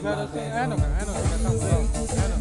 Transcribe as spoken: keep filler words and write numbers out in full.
Claro, sí. Grabe, Ano no? nga, ano, taga-tambay. Ano